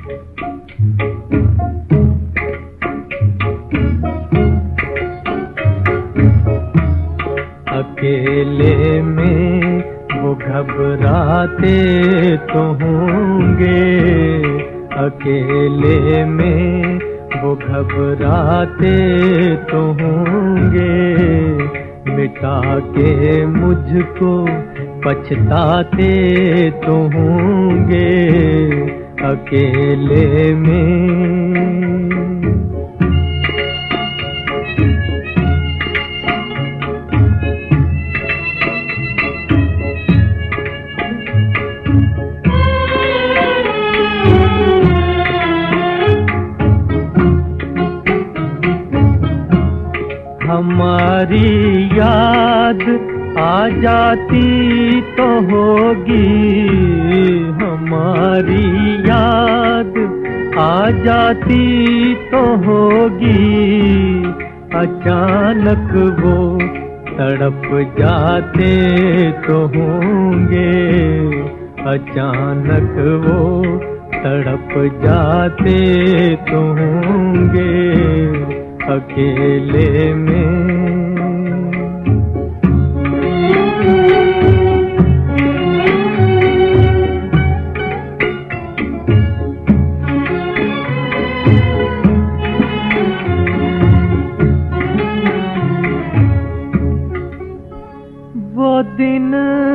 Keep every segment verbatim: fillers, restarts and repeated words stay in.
अकेले में वो घबराते तो होंगे, अकेले में वो घबराते तो होंगे, मिटा के मुझको पछताते तो होंगे अकेले में। हमारी याद आ जाती तो होगी, हमारी याद आ जाती तो होगी, अचानक वो तड़प जाते तो होंगे, अचानक वो तड़प जाते तो होंगे अकेले में। वो दिन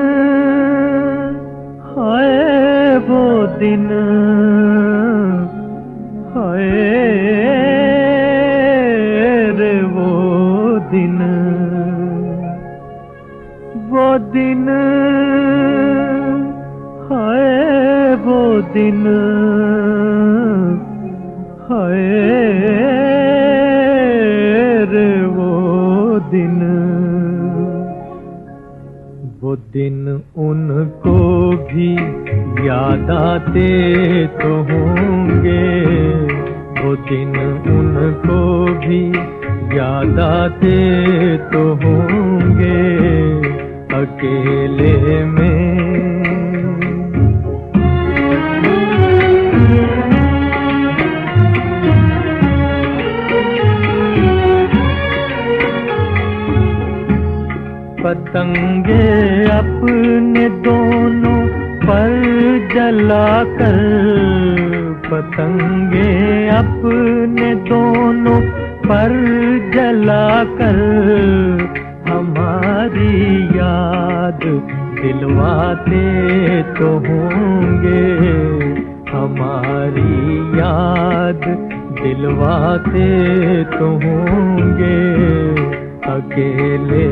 हाय, वो दिन हाय रे, वो दिन, वो दिन हाय, वो दिन हाय रे, वो दिन, वो दिन उनको भी याद आते तो होंगे, वो दिन उनको भी याद आते तो होंगे अकेले में। पतंगे अपने दोनों पर जलाकर, पतंगे अपने दोनों पर जलाकर, हमारी याद दिलवाते तो होंगे, हमारी याद दिलवाते तो होंगे अकेले